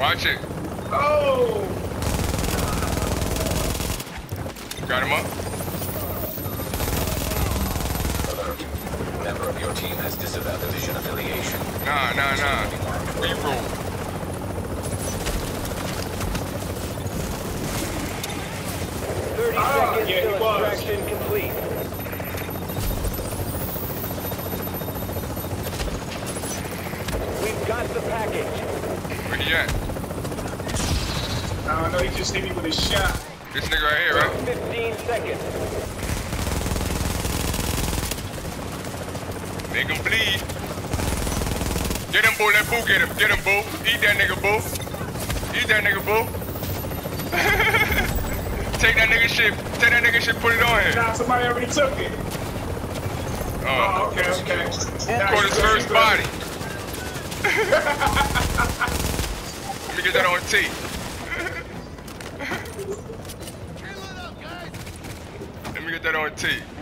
Watch it. Oh! Got him up. Alert. Member of your team has disavowed division affiliation. Nah. Reroll. 30 seconds till extraction complete. We've got the package. Where he at? I don't know, he just hit me with a shot. This nigga right here, right? 15 seconds. Make him bleed. Get him, boo. Let boo get him. Get him, boo. Eat that nigga, boo. Eat that nigga, boo. Take that nigga shit. Take that nigga shit, put it on him. Nah, somebody already took it. Oh, okay. Who caught his first body? Let me get that on tape. Let me get that on tape.